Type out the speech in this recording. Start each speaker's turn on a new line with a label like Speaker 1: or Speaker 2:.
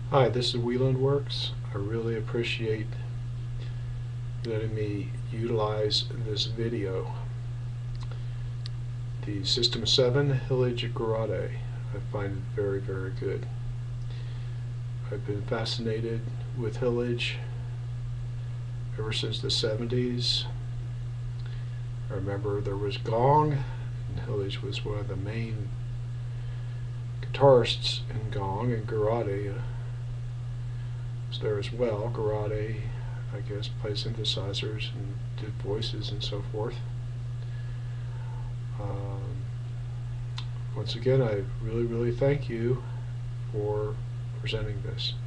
Speaker 1: Hi, this is Wheeland Works. I really appreciate letting me utilize this video. The System 7 Hillage Garrote, I find it very, very good. I've been fascinated with Hillage ever since the 70s. I remember there was Gong, and Hillage was one of the main guitarists in Gong, and Garrote was there as well. Garrote, I guess, played synthesizers and did voices and so forth. Um, Once again, I really, really thank you for presenting this.